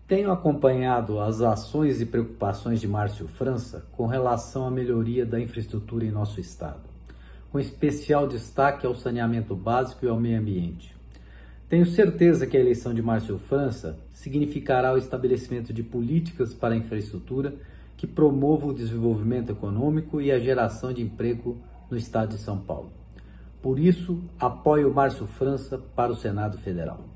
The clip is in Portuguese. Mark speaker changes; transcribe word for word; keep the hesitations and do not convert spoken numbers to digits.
Speaker 1: Tenho acompanhado as ações e preocupações de Márcio França com relação à melhoria da infraestrutura em nosso estado, com especial destaque ao saneamento básico e ao meio ambiente. Tenho certeza que a eleição de Márcio França significará o estabelecimento de políticas para a infraestrutura que promovam o desenvolvimento econômico e a geração de emprego no estado de São Paulo. Por isso, apoio Márcio França para o Senado Federal.